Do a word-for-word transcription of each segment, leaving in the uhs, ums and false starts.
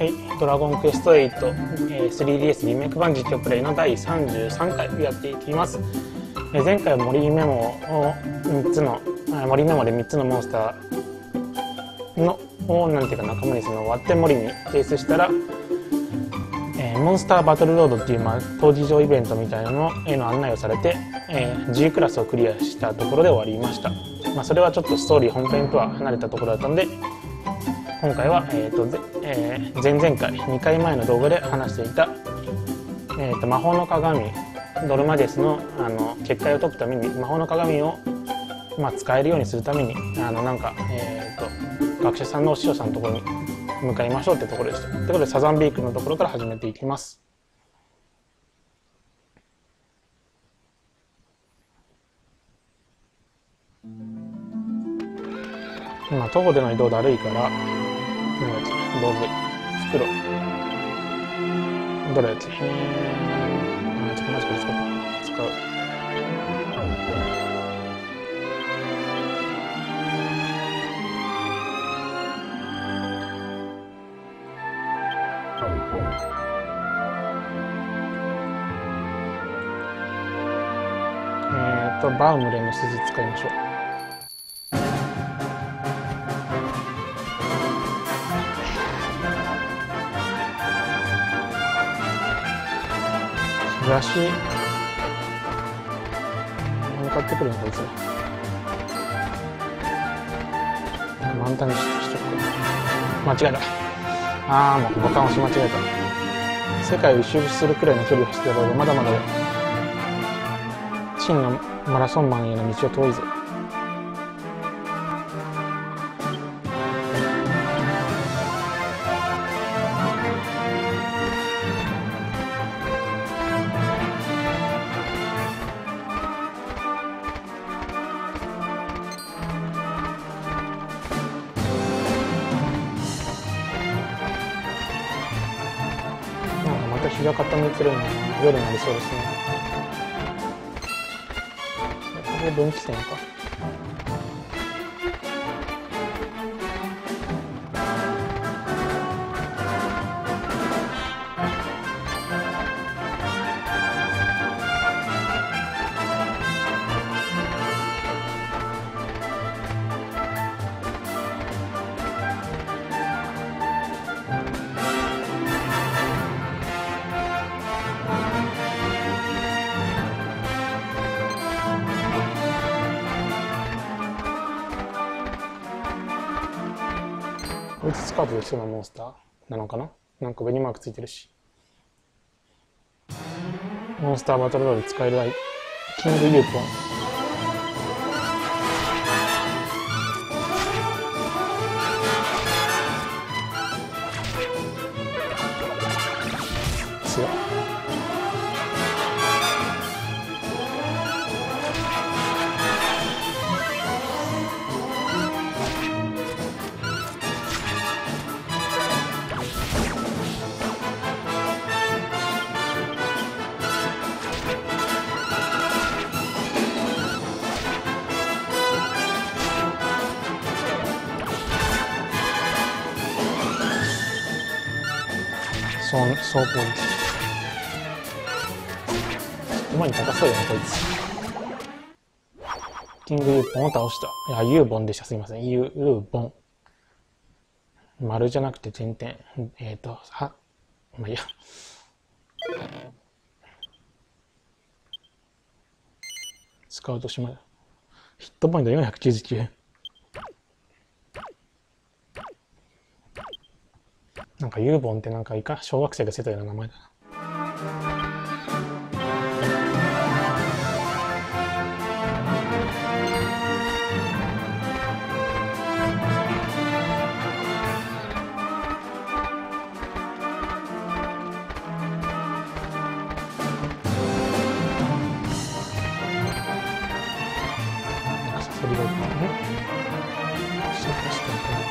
はい、ドラゴンクエストエイト、えー、スリーディーエス リメイク版実況プレイのだいさんじゅうさんかいをやっていきます。えー、前回は森メモをみっつの森メモでみっつのモンスターのをなんていうか仲間にその割って森に提出したら、えー、モンスターバトルロードっていう、まあ、当時上イベントみたいなのへの案内をされて、えー、自由クラスをクリアしたところで終わりました。まあ、それはちょっとストーリー本編とは離れたところだったので、今回は、えーとえー、前々回にかいまえの動画で話していた、えー、と魔法の鏡ドルマデス の, あの結界を解くために魔法の鏡を、まあ、使えるようにするためにあのなんか、えー、と学者さんのお師匠さんのところに向かいましょうってところでした。ということでサザンビークのところから始めていきます。今徒歩での移動だるいから道具、袋、どれやつ、えー、ちょっとマジで使う。使う。えーと、バウムレの鈴使いましょう。東向かってくるのこいつら満タンに し, しとくか。間違えた。ああもうボタン押し間違えた。世界を一周するくらいの距離を走ってたらまだまだ真のマラソンマンへの道は遠いぞ。日が傾いてるのが夜になりそうですね。これ分岐点か。こいつスカートできそうなモンスターなのかな。なんか上にマークついてるし。モンスターバトルロードで使えるアイキングユーポン。強っ。そうそう攻撃。馬に高そうやなこいつ。キングユーポンを倒した。いやユーボンでした。すみません。ユーボン。丸じゃなくて点々。えっ、ー、とはまあいいや。スカウトしまう。ヒットポイントよんひゃくきゅうじゅうきゅう。なんかユーボンってなんかいか小学生がつけたような名前だな。サソリがいっぱいね。そう確かに。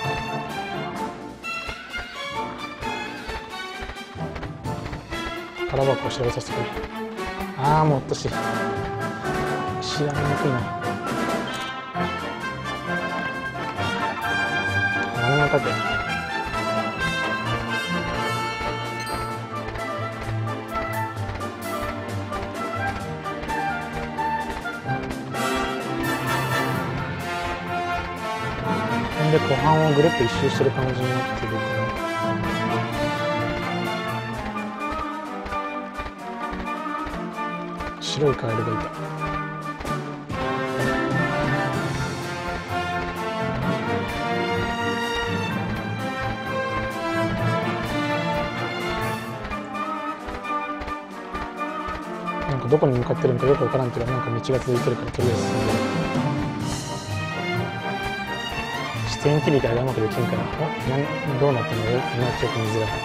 空箱を調べさせてくれ。ああもううっとしい。調べにくいな。真ん中でで湖畔をぐるっと一周してる感じになってるかな。白いカエルがいた。なんかどこに向かってるのかよくわからんけど、なんか道が続いてるからとりあえず進んでる。視点切り替えがうまくできんから、おなんどうなってんのよ、いまいちよく見づらい。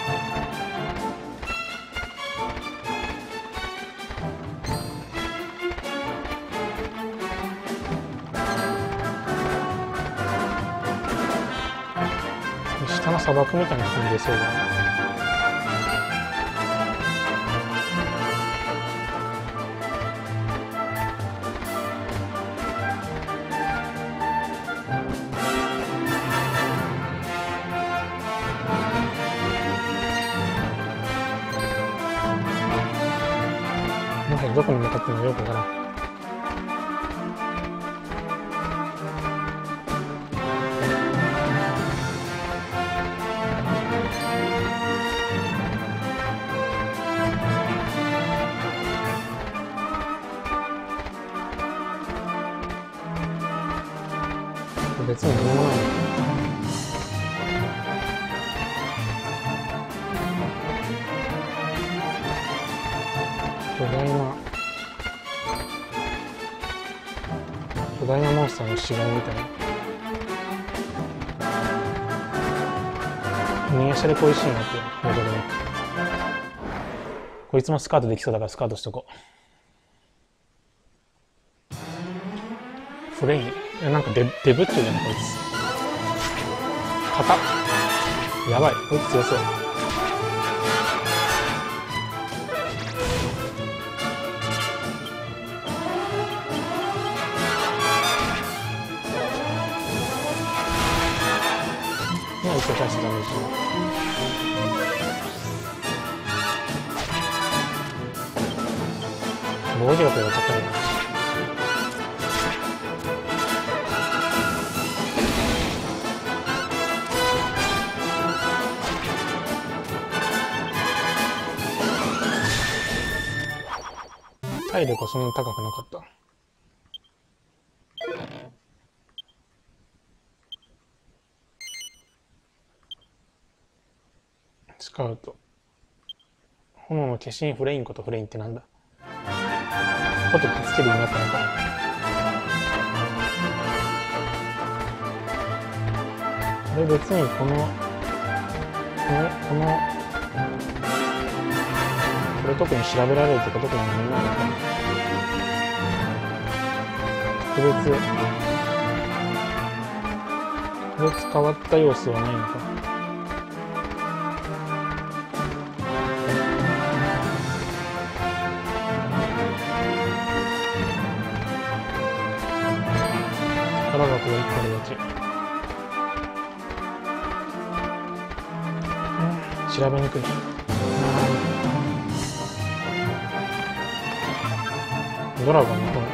下の砂漠みたいな感じでそうだね。もはやどこに向かってるのかよくわからん。別に何もない。巨大な巨大なモンスターの死骸みたいな。右足でこういうシーンがあってモデルにこいつもスカートできそうだからスカートしとこう。フレインなんかデデブっちゅうじゃんこいつ。硬っ。やばいこいつ強そう。今一応出してダメージ。防御力が高いな。体力はそんなに高くなかった。スカウト。炎の化身フレインことフレインってなんだ。ことくっつけるようになったのか。これ別にこのこのこのこれ特に調べられるとか特に何もないのかな。特別特別変わった要素はないのか。宝箱がいっこあるだけ。調べにくい。ドラゴンの方。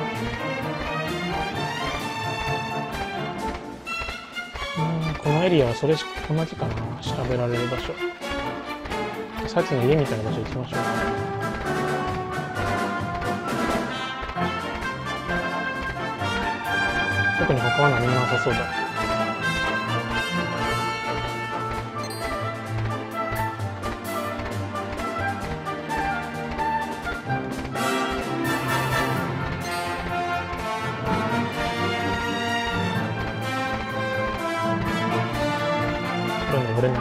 うんこのエリアはそれしこんだけかな。調べられる場所。さっきの家みたいな場所行きましょう。特に他は何もなさそうだ。これ登れない。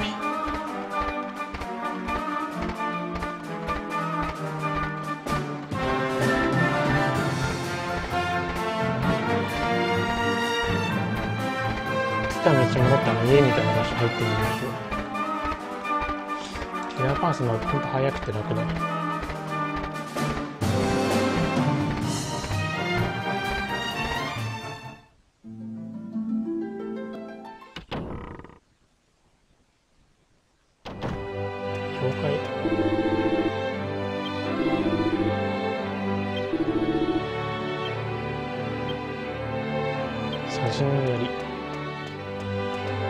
来た道戻ったら家みたいな場所入ってみましょう。キラーパンスのほんと速くて楽だ。教会砂人の槍。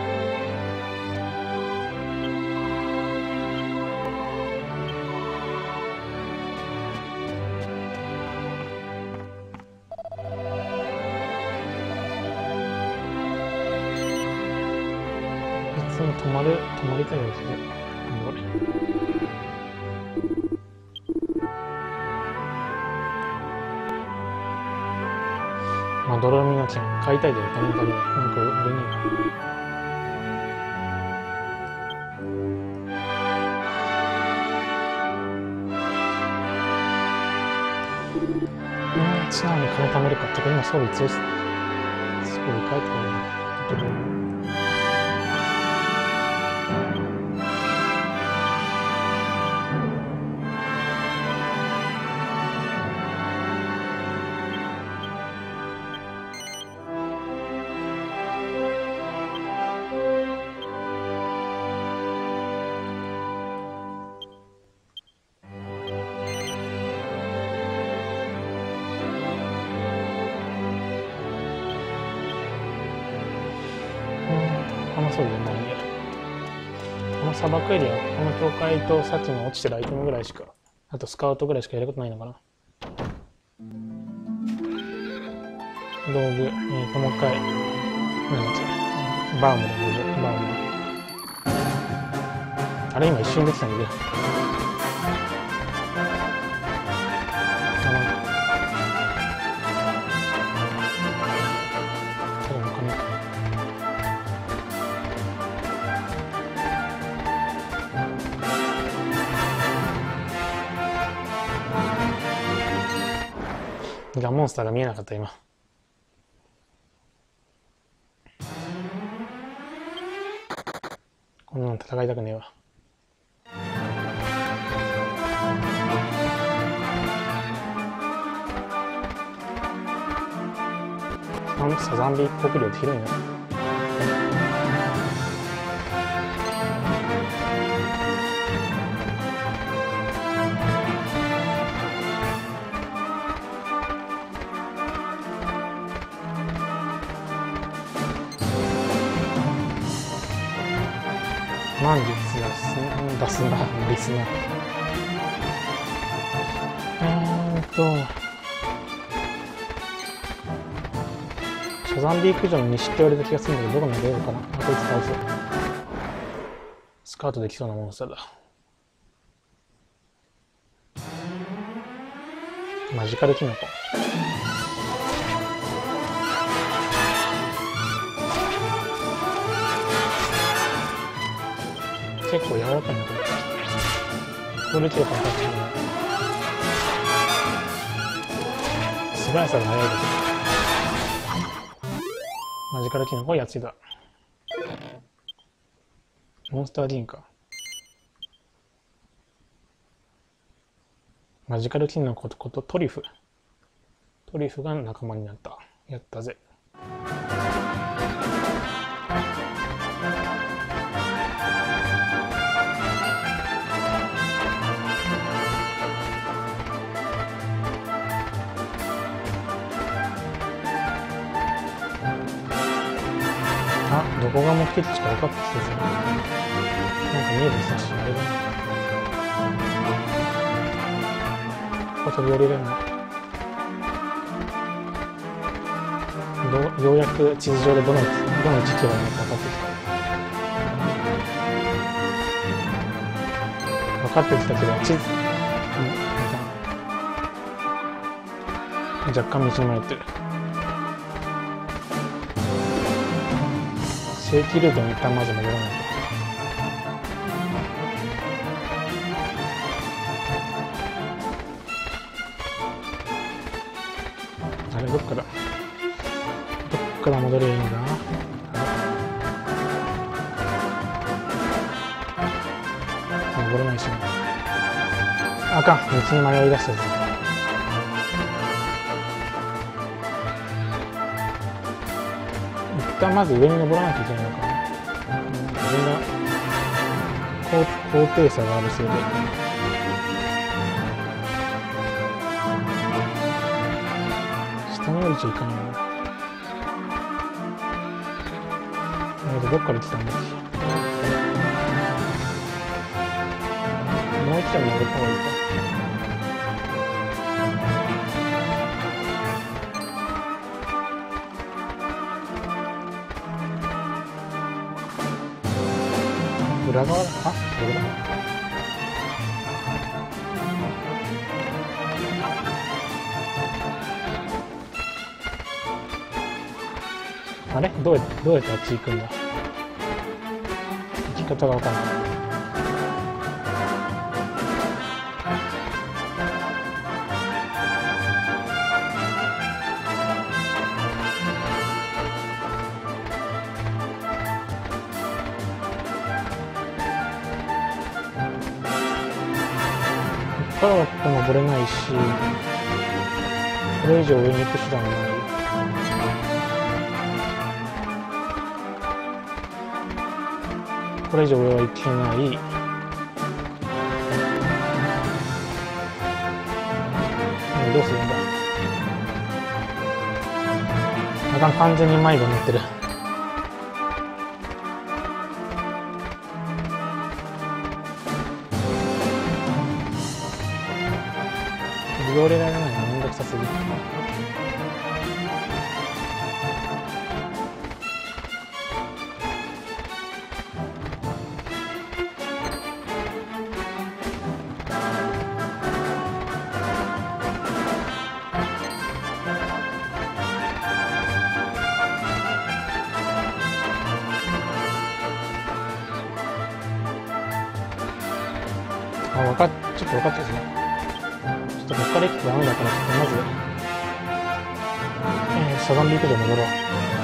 今止まる止まりたいですね。これまどろみの剣買いたいで他に他になんか売れねえか。うん、素直に金貯めるかってか今装備強いっすね。装備変えた方がいいな。この装備で何やるこの砂漠エリア、この境界とさっきの落ちてるアイテムぐらいしか、あとスカウトぐらいしかやることないのかな。道具、えーと、もう一回、なんだっけ、バームで道具、バームで。あれ今一瞬できたんだけど。ただの紙か。がモンスターが見えなかった今。こんなの戦いたくねえわ。サザンビ国領って広いな。満月出す出すなリスナーえーっとシャザンビーク城の西って言われた気がするんだけど、どこに出るのかな。あ、こいつ倒そう。スカートできそうなモンスターだ。マジカルキノコ。結構柔らかいなこれ。これできるか分かってない。素早さが速いだけ。マジカルキノコやつだ。モンスターリンか。マジカルキノコことトリュフ。トリュフが仲間になった。やったぜ。あ、どこが目的地か分かってきてる。なんか見えてきたし、あれだな。ここ飛び降りれるの。どようやく地図上でどの、どの時期がいいのか分かってきた。分かってきたけど、地図、うん、若干道に迷ってる。正規ルートに一旦まず戻らないと。あれどっからどっから戻ればいいんだ。戻れないしね。あかん、道に迷い出したぞ。一旦まず上に登らなきゃいけないのかな。自分が 高, 高低差があるせいで下に降りちゃいかないな。どっから来たんだっけ。もう一回登った方がいいか。 裏側だ。あ、これだ。あれどうやって、どうやってあっち行くんだ。行き方がわかんない。ここからだと登れないし、これ以上上に行く手段がない。これ以上上は行けない。どうするんだ。あかん、完全に迷子になってる。戻れられないのめんどくさすぎる。あ、わかっ、ちょっと分かったですね。ちょっとここから行くとダメだから、ちょっとまず、えー、しゃがんでいくで戻ろう。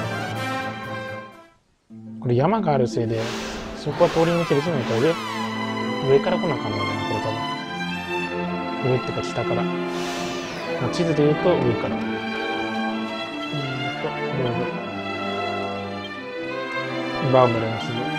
これ山があるせいで、そこは通り抜けできないから上、上から来なあかんのだな、これ多分。上ってか下から。まあ、地図で言うと上から。うーんと、ローブ。バーバラの鈴。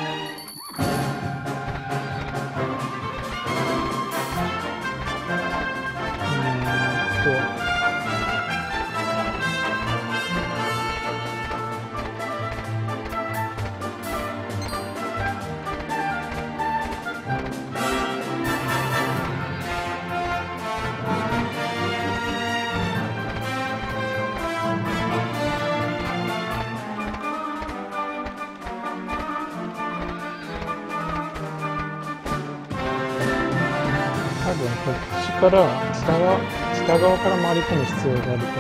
多分こっちから北側、北側から回り込む必要があると思う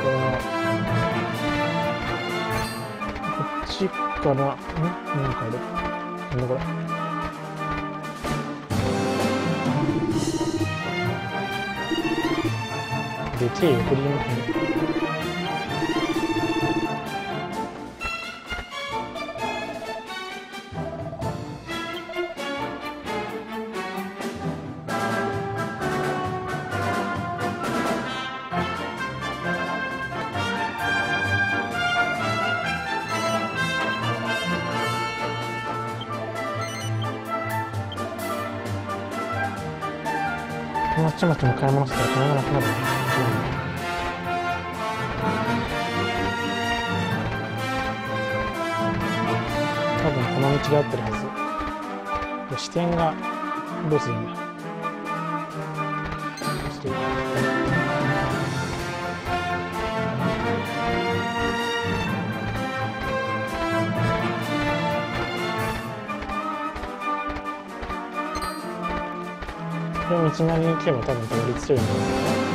から、こっちから、んなんかある。なんだこれ。でけえよ、クリーム編。まちまちも買い物したら金がなくなるよね。多分この道が合ってるはず。視点がどうするんだ。ちょっとこれ道なりに行けば多分たどり着けるんだろう。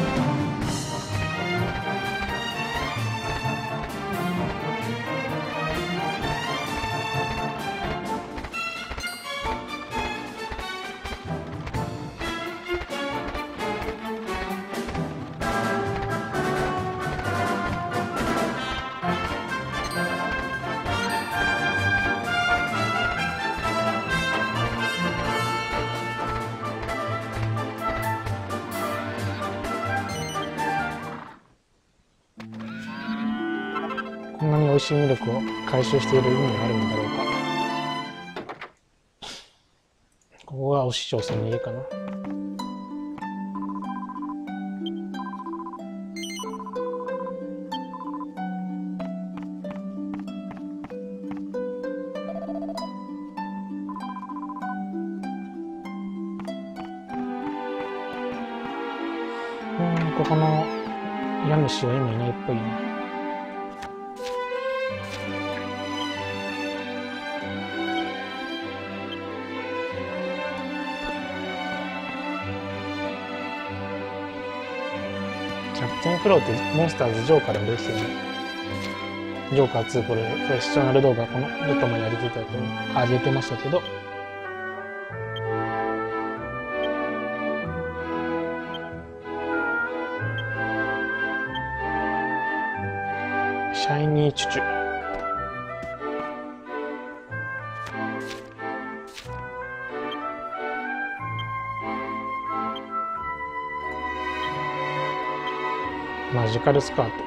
こんなに美味しいミルクを回収している意味があるんだろうか。ここがお師匠さんの家かな。うん、ここの家主は今いないっぽいな。 弱点クローってモンスターズジョーカーでもですよね。ジョーカーツーこれ、これ視聴なる動画このちょっと前に上げてたと上げてましたけど、シャイニーチュチュ。マジカルスカート。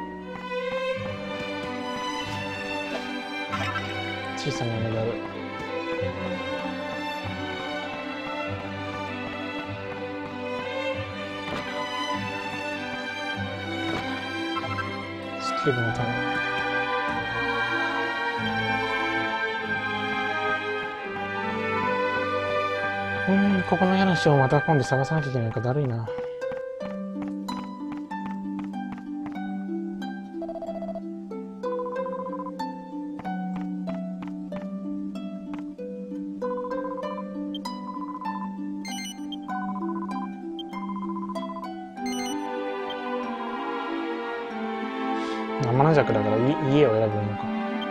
小さなメダル。スキルの種。うーん、ここの家主をまた今度探さなきゃいけないからだるいな。天の弱だから家を選ぶのか。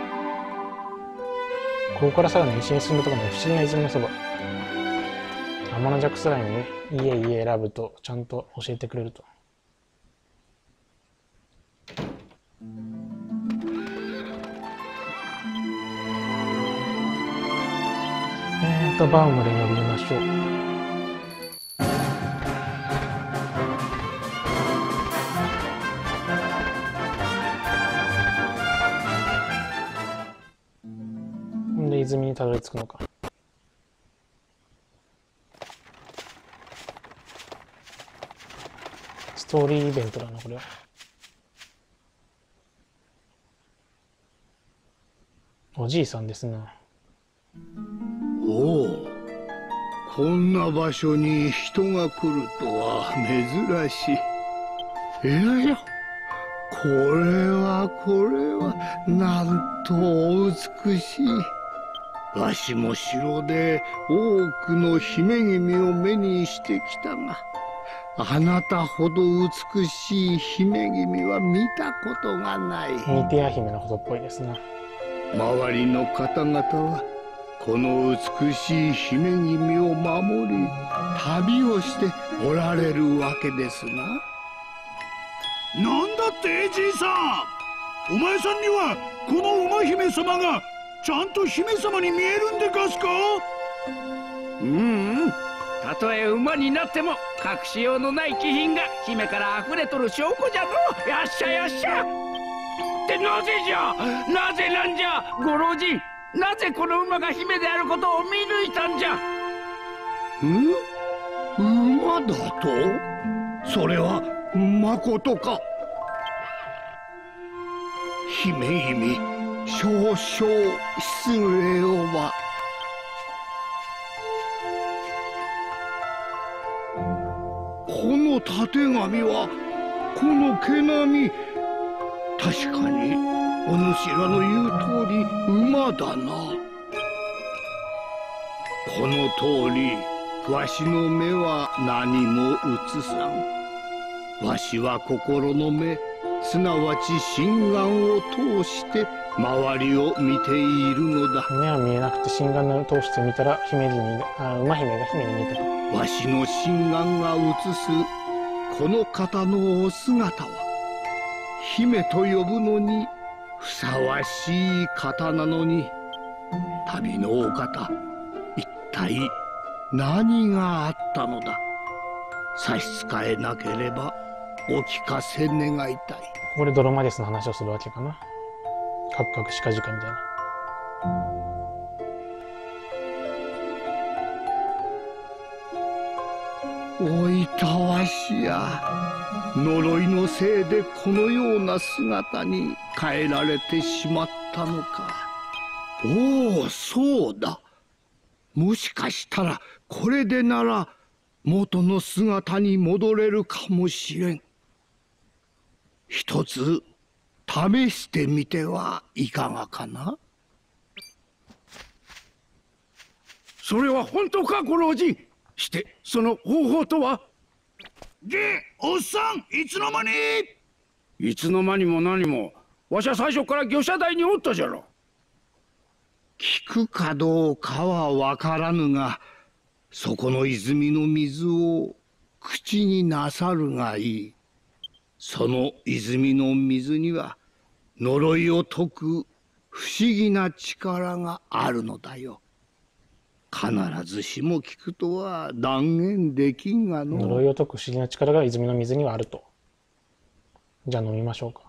ここからさらに西に進んだところの不思議な泉のそば。天の弱スライムね、家家選ぶとちゃんと教えてくれると。えーとバウムで呼びましょう。で泉にたどり着くのか。ストーリーイベントだなこれは。おじいさんですな。 おお、こんな場所に人が来るとは珍しい。いや、これはこれはなんとお美しい。わしも城で多くの姫君を目にしてきたが、あなたほど美しい姫君は見たことがない。 ミティア姫のことっぽいですな。 周りの方々はこの美しい姫君を守り旅をしておられるわけですな。 なんだってじいさん、お前さんにはこの馬姫様がちゃんと姫様に見えるんでかすか？ うんうん、たとえ馬になっても隠しようのない気品が姫から溢れとる証拠じゃの。やっしゃやっしゃってなぜじゃ、なぜなんじゃご老人、なぜこの馬が姫であることを見抜いたんじゃ。 ん？馬だと？それはまことか？姫君、少々失礼をば。このたてがみはこの毛並み、確かにお主らの言う通り馬だな。この通りわしの目は何も映さん。わしは心の目、すなわち心眼を通して周りを見ているのだ。 目は見えなくて心眼を通して見たら姫君が、あ、馬姫が姫に見えたと。 わしの心眼が映すこの方のお姿は姫と呼ぶのにふさわしい方なのに、旅のお方、一体何があったのだ。差し支えなければお聞かせ願いたい。 ここでドロマディスの話をするわけかな。カクカクシカジカみたいな。 おいたわしや、呪いのせいでこのような姿に変えられてしまったのか。おお、そうだ。もしかしたらこれでなら元の姿に戻れるかもしれん。一つ試してみてはいかがかな。 それは本当かご老人。してその方法とは？ げ、おっさん、いつの間に？ いつの間にも何も、わしは最初から魚車台におったじゃろ。 聞くかどうかはわからぬが、そこの泉の水を口になさるがいい。その泉の水には呪いを解く不思議な力があるのだよ。必ずしも聞くとは断言できんがの。 呪いを解く不思議な力が泉の水にはあると。じゃあ飲みましょうか。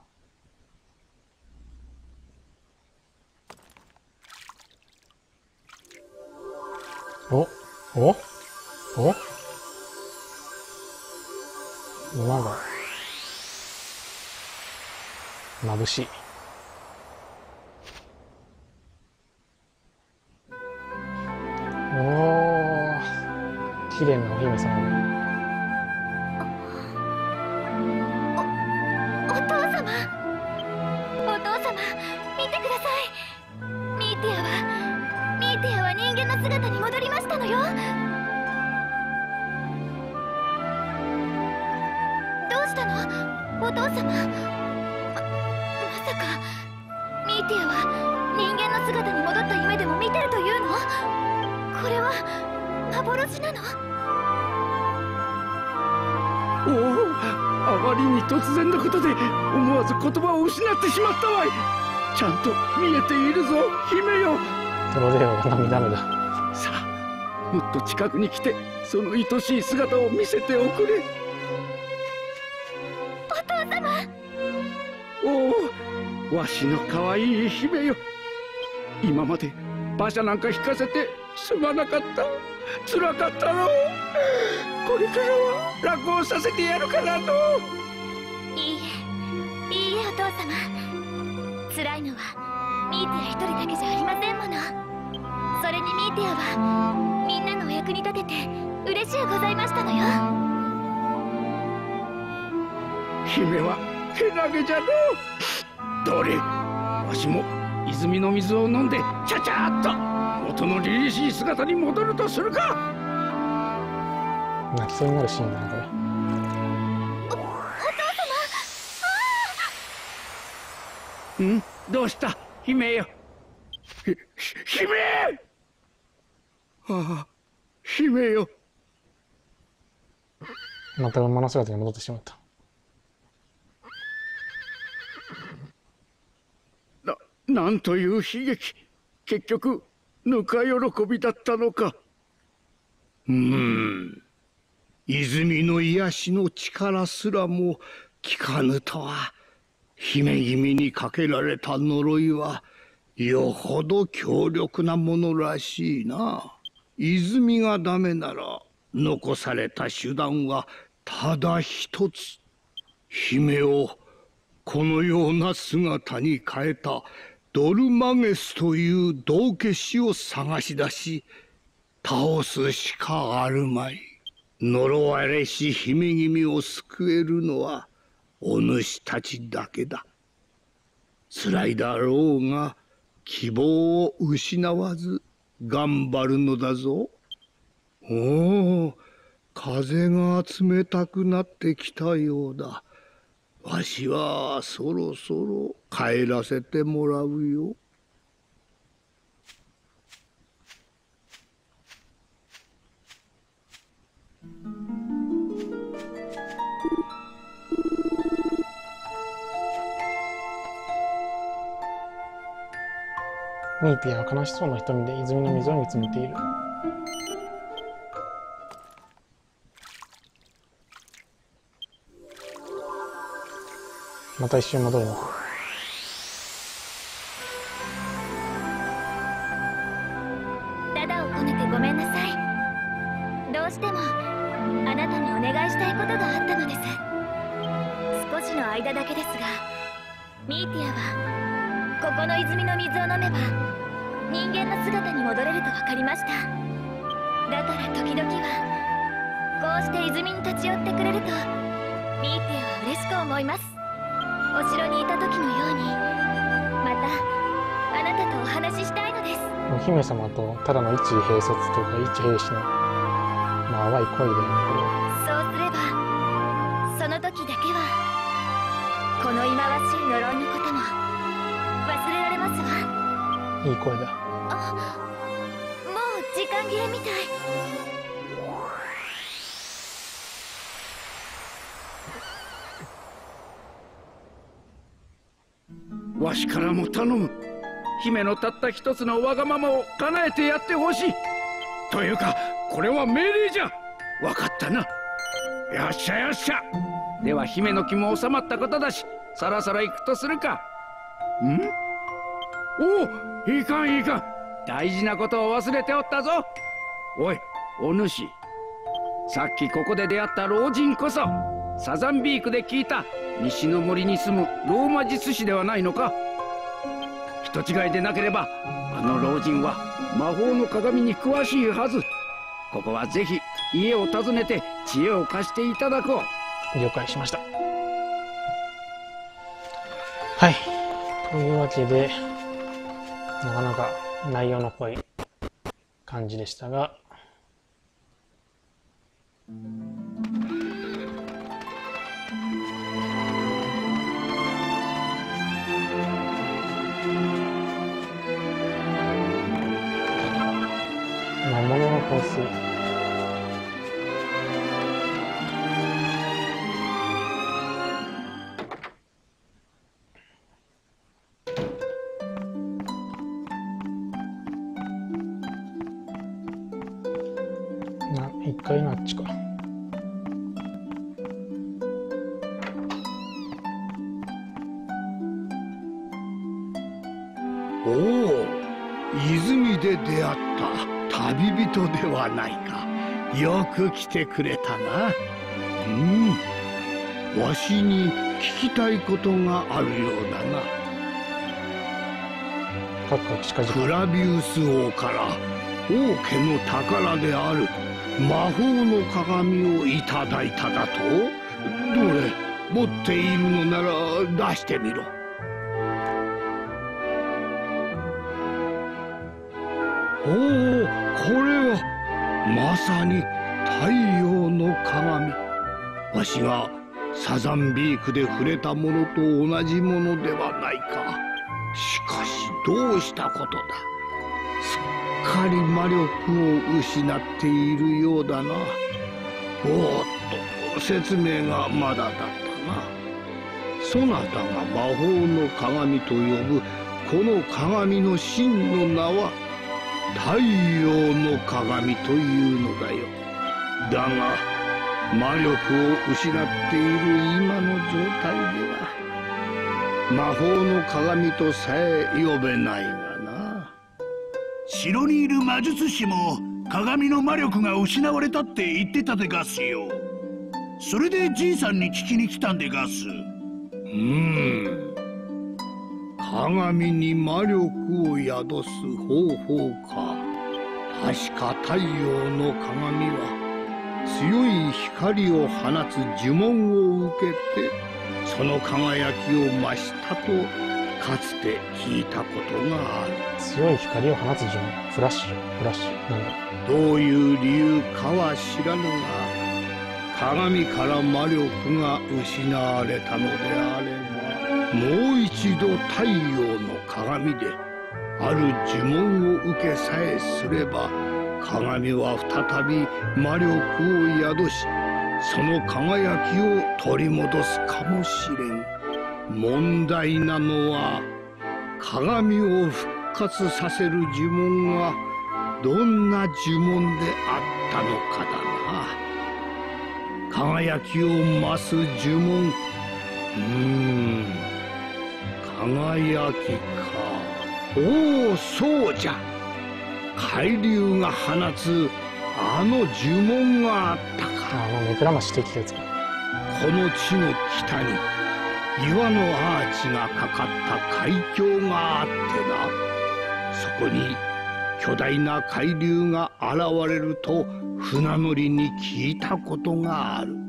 おおお馬が眩しい。おお、綺麗なお姫様だ。 お父様、お父様、見てください。ミーティアはミーティアは人間の姿に戻りましたのよ。どうしたの、お父様。ま、まさかミーティアは人間の姿に戻った夢でも見てるというの？これは幻なの？ おお、あまりに突然のことで思わず言葉を失ってしまったわい。ちゃんと見えているぞ、姫よ。 トロデオが涙目だ。 さあ、もっと近くに来てその愛しい姿を見せておくれ。 お父様。 おお、わしの可愛い姫よ。今まで馬車なんか引かせてすまなかった。辛かったろう。これからは楽をさせてやるからの。 いいえ、いいえ、お父様。辛いのはミーティア一人だけじゃありませんもの。それにミーティアはみんなのお役に立てて嬉しゅうございましたのよ。 姫はけなげじゃのう。どれ、わしも泉の水を飲んでちゃちゃっと元の凛々しい姿に戻るとするか。 泣きそうになるシーンだな、これ。 ん、どうした姫よ。ひ姫。ああ、姫よ。 また馬の姿に戻ってしまった。 な、なんという悲劇。結局ぬか喜びだったのか。 うーん、泉の癒しの力すらも効かぬとは。姫君にかけられた呪いはよほど強力なものらしいな。泉がダメなら残された手段はただ一つ。姫をこのような姿に変えたドルマゲスという道化師を探し出し倒すしかあるまい。呪われし姫君を救えるのはお主たちだけだ。辛いだろうが希望を失わず頑張るのだぞ。おお、風が冷たくなってきたようだ。わしはそろそろ帰らせてもらうよ。 ミーティアは悲しそうな瞳で泉の水を見つめている。また一瞬戻るのか。 ダダをこねてごめんなさい。どうしてもあなたにお願いしたいことがあったのです。少しの間だけですが、ミーティアはここの泉の水を飲めば人間の姿に戻れると分かりました。だから時々はこうして泉に立ち寄ってくれるとミーティアは嬉しく思います。お城にいた時のようにまたあなたとお話ししたいのです。 お姫様とただの一兵卒とか一兵士の、まあ、淡い恋だよね、これは。 そうすればけはこの忌まわしい呪いのことも忘れられますわ。 いい声だ。 あ、もう時間切れみたい。 わしからも頼む。姫のたった一つのわがままを叶えてやってほしい。というかこれは命令じゃ。わかったな。よっしゃよっしゃ。では姫の気も収まったことだし、そろそろ行くとするか。ん？おお、いかんいかん。大事なことを忘れておったぞ。おいお主、さっきここで出会った老人こそサザンビークで聞いた西の森に住むローマ術師ではないのか。人違いでなければあの老人は魔法の鏡に詳しいはず。ここはぜひ家を訪ねて知恵を貸していただこう。 了解しました。はい、というわけでなかなか内容の濃い感じでしたが、魔物の香水。な、一回のあっちか。 おお、泉で出会った旅人ではないか。よく来てくれたな。うん、わしに聞きたいことがあるようだな。 カクカク近づクラビウス王から王家の宝である魔法の鏡をいただいただと。どれ、持っているのなら出してみろ。おお、これはまさに太陽の鏡。わしがサザンビークで触れたものと同じものではないか。しかしどうしたことだ。すっかり魔力を失っているようだな。おーっと、説明がまだだったな。そなたが魔法の鏡と呼ぶこの鏡の真の名は太陽の鏡というのだよ。だが魔力を失っている今の状態では魔法の鏡とさえ呼べないがな。 城にいる魔術師も鏡の魔力が失われたって言ってたでガスよ。それでじいさんに聞きに来たんでガス。 うーん、鏡に魔力を宿す方法か。確か太陽の鏡は強い光を放つ呪文を受けてその輝きを増したとかつて聞いたことがある。 強い光を放つ呪文。フラッシュフラッシュなんだ。 どういう理由かは知らぬが鏡から魔力が失われたのであればもう一度太陽の鏡である呪文を受けさえすれば鏡は再び魔力を宿しその輝きを取り戻すかもしれん。問題なのは鏡を復活させる呪文がどんな呪文であったのかだな。輝きを増す呪文。うーん、輝きか。おお、そうじゃ。海流が放つあの呪文があったか。 あの目くらまししてきたやつか。 この地の北に岩のアーチがかかった海峡があってな。そこに巨大な海流が現れると船乗りに聞いたことがある。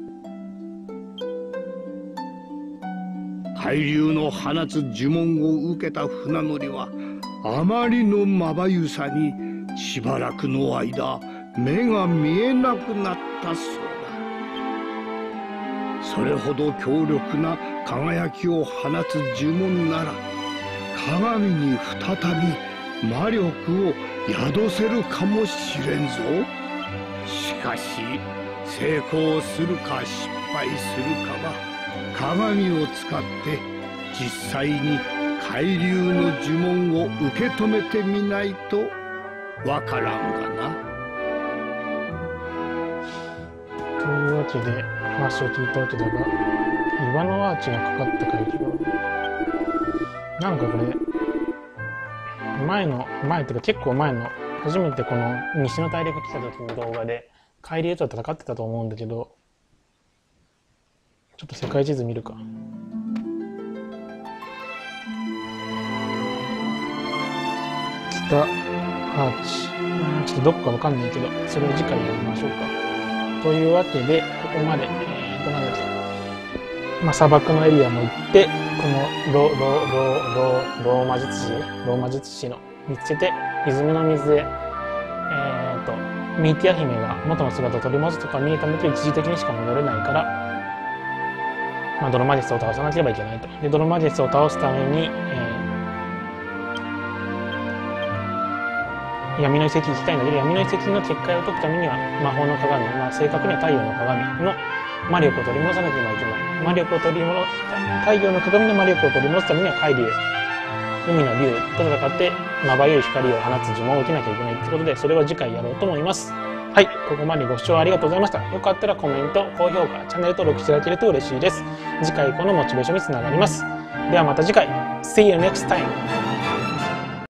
海流の放つ呪文を受けた船乗りはあまりのまばゆさにしばらくの間目が見えなくなったそうだ。 それほど強力な輝きを放つ呪文なら鏡に再び魔力を宿せるかもしれんぞ。しかし成功するか失敗するかは鏡を使って実際に海流の呪文を受け止めてみないとわからんがな。 というわけで話を聞いたわけだが、岩のアーチがかかった海流はなんかこれ前の前っていうか結構前の初めてこの西の大陸来た時の動画で海流と戦ってたと思うんだけど、ちょっと世界地図見るか。北アーチ、ちょっとどこかわかんないけど、それを次回やりましょうか。というわけで、ここまで、えーと、なんだっけ、まあ、砂漠のエリアも行って、このロ、ロ、ロ、ロ、ローマ術師、ローマ術師の見つけて、泉の水へ、えーと、ミーティア姫が元の姿を取り戻すとか見えたんだけど、一時的にしか戻れないから、まあ、ドロマジェスを倒さなければいけないと。で、ドロマジェスを倒すために、えー闇の遺跡行きたいんだけど、闇の遺跡の結界を解くためには魔法の鏡、まあ、正確には太陽の鏡の魔力を取り戻さなければいけない。魔力を取り戻太陽の鏡の魔力を取り戻すためには海竜、海の竜と戦ってまばゆい光を放つ呪文を受けなきゃいけないってことで、それは次回やろうと思います。はい、ここまでご視聴ありがとうございました。よかったらコメント、高評価、チャンネル登録していただけると嬉しいです。次回以降のモチベーションにつながります。ではまた次回。See you next time!